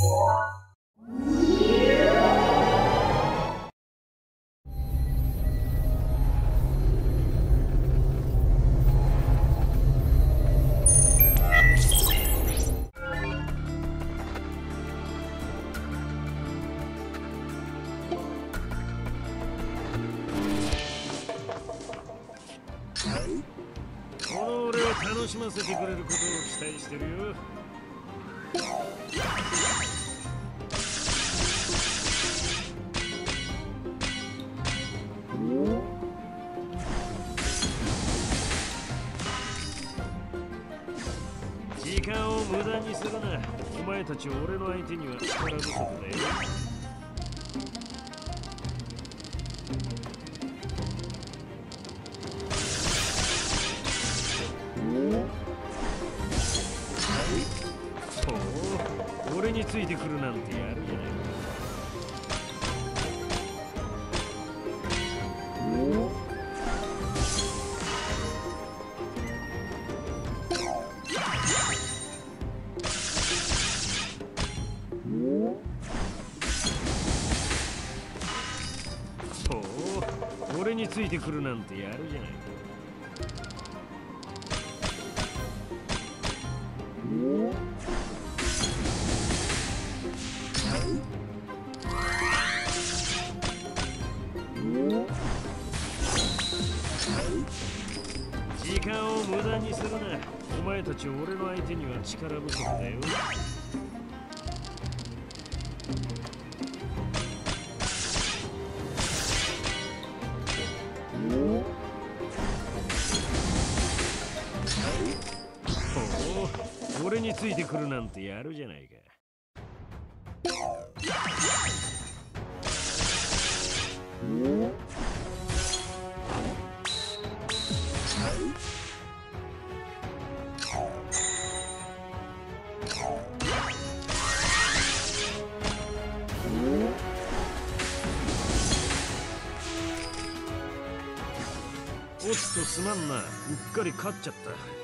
この俺を楽しませてくれることを期待してるよ。時間を無駄にするな。お前たち俺の相手には力不足だよ。俺についてくるなんてやるじゃないか。俺についてくるなんてやるじゃないか。時間を無駄にするな。お前たち俺の相手には力不足だよ。俺についてくるなんてやるじゃないか。おっとすまんな。うっかり勝っちゃった。